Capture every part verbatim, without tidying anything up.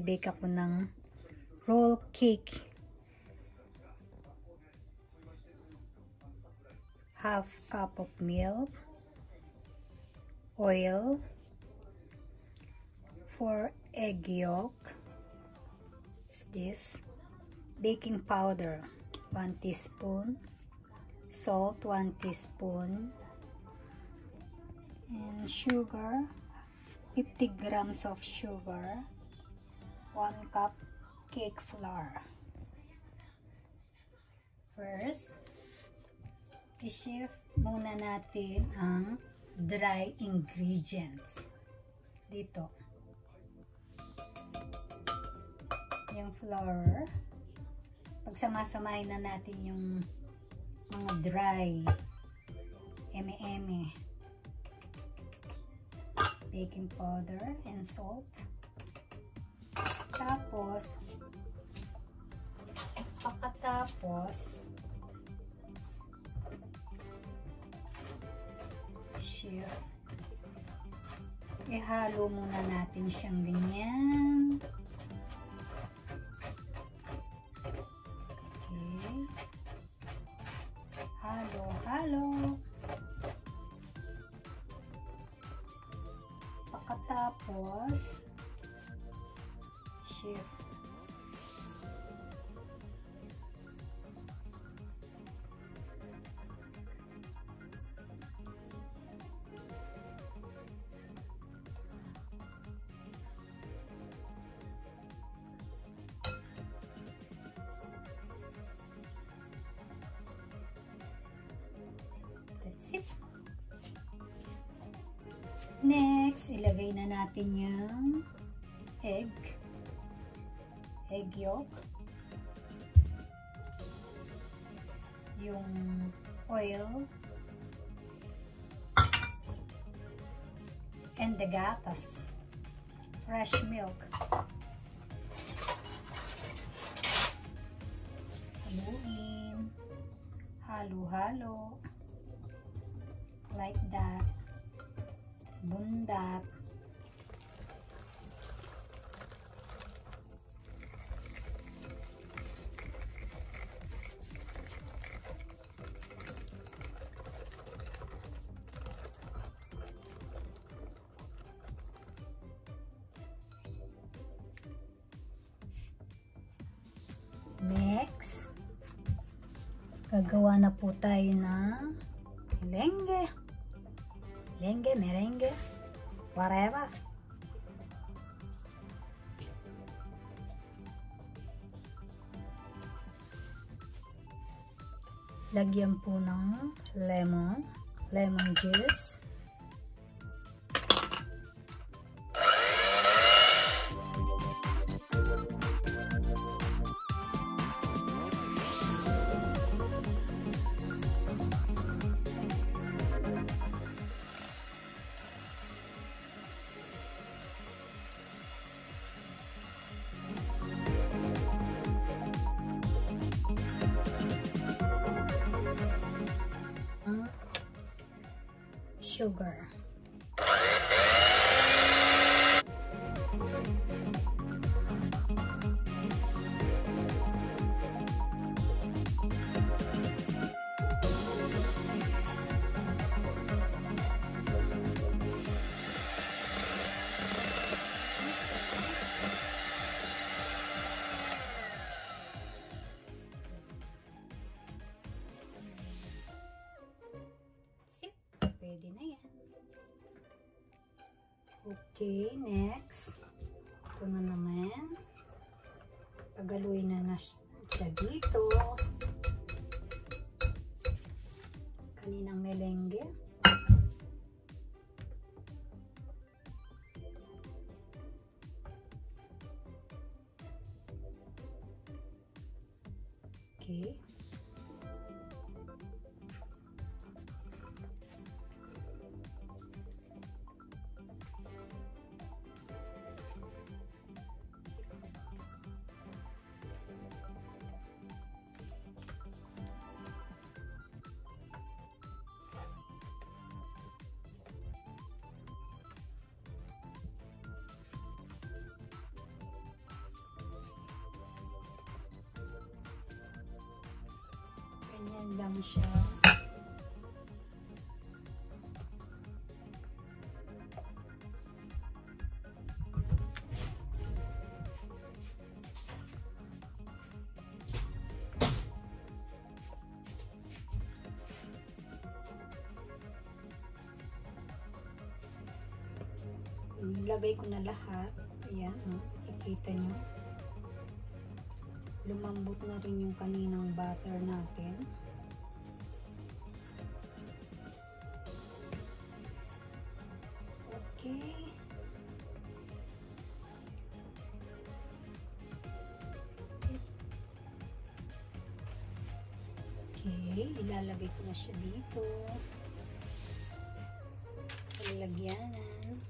magbe-bake ako ng roll cake. Half cup of milk, oil, four egg yolk, is this, baking powder, one teaspoon, salt, one teaspoon, and sugar, fifty grams of sugar, one cup cake flour. First, i-shift muna natin ang dry ingredients dito. Yung flour, pagsamasamahin na natin yung mga dry eme-eme, baking powder and salt. Tapos pagkatapos shift, ihalo muna natin siyang ganyan. Halo, halo. Pagkatapos, shift. Next, ilagay na natin yung egg, egg yolk, yung oil, and the gatas, fresh milk. Haluin, halo-halo, like that. Bundat. Next, gagawa na po tayo ng lengge. Lengge, merengue, whatever. Lagyan po ng lemon, lemon juice. Sugar. Pwede na yan. Okay, next. Ito na naman. Pagaluin na na siya dito. Kaninang melengge. Okay. lang siya. Nilagay ko na lahat. Ayan, oh, nakikita nyo. Lumambot na rin yung kaninang butter natin. Okay. Okay, ilalagay ko na siya dito. Lalagyanan.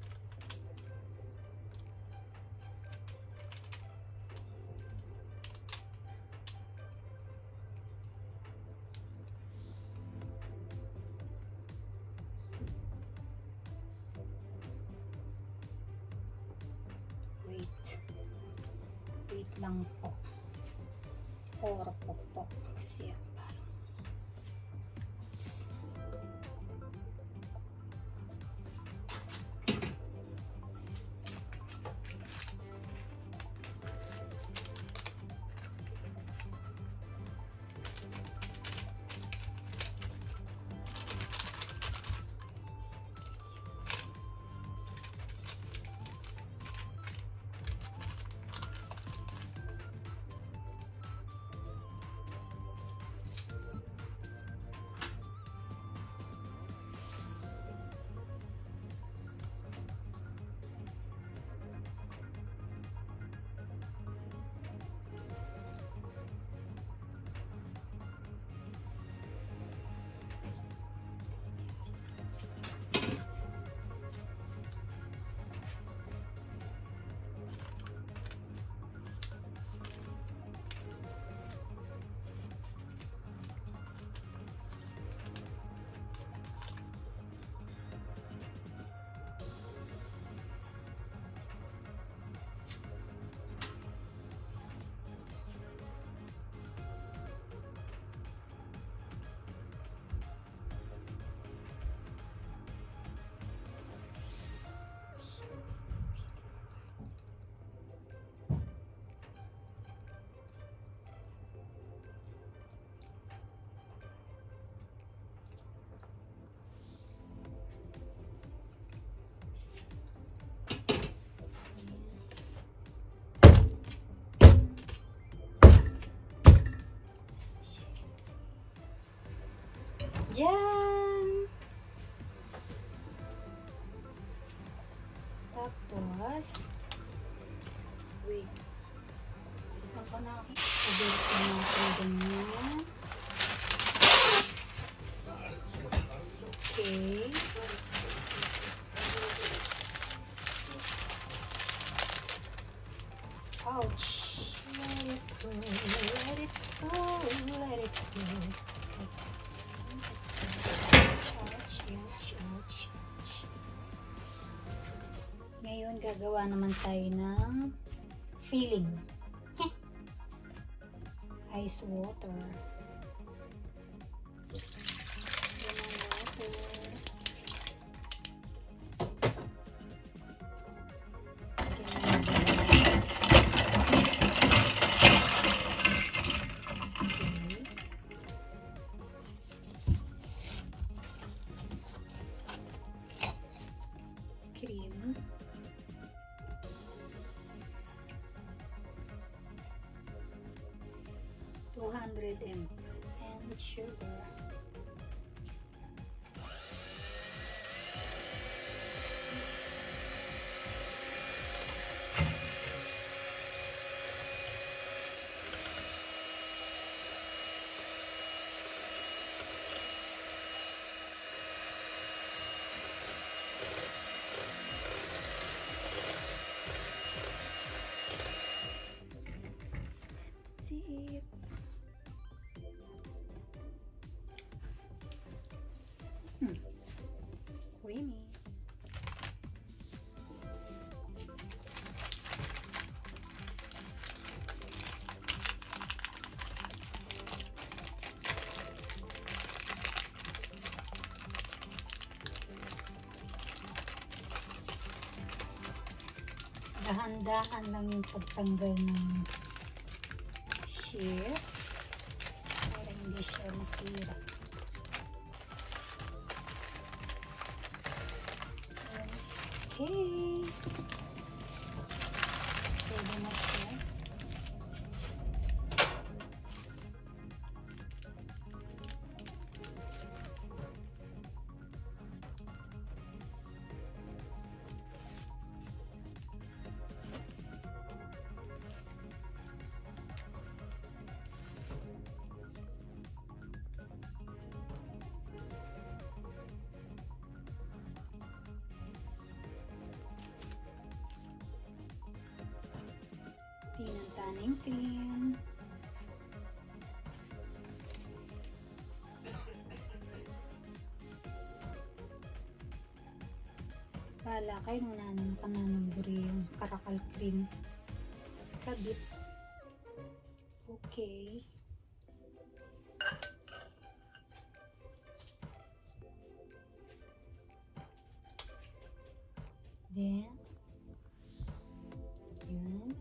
Wait lang po. Or po po. Kasi parang oops. Diyan! Tapos, wait. Ito pa na ako. Pagod ko na ako ganyan. Okay. Ouch! Let it go, let it go, let it go. Ngayon, gagawa naman tayo ng filling. Ice water. Cream. two hundred milliliters and sugar. Let's see. Hmm. Creamy. dahan-dahan lang yung pagtanggal ng shear para hindi siya masira. Okay. Pwede na siya. Ng tanning cream. Bala kayo nung nanon ka naman buri yung karakal cream. Kabit. Okay. Then, yun.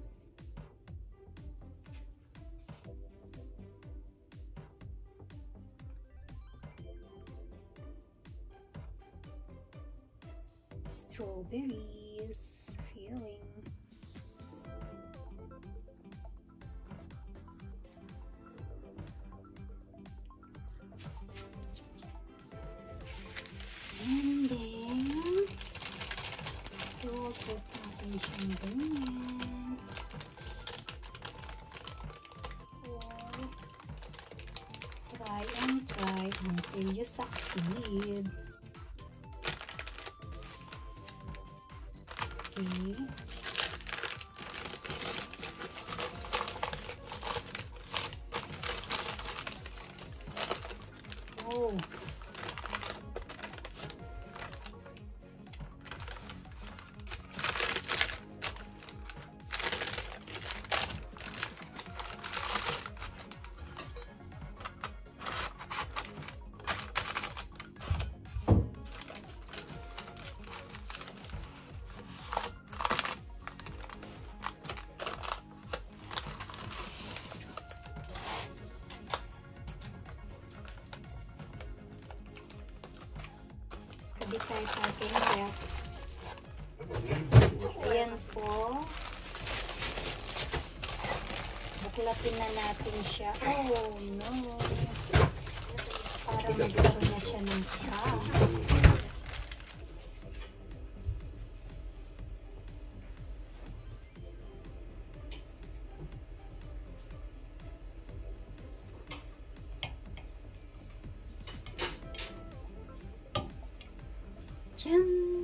Strawberries filling. And then i-put natin siyang ganyan. So, try and try until you succeed. Okay. Oh. Hindi tayo sa akin kaya ayan po, buklatin na natin siya. Oh no, para magkaroon na siya ng chop. G N G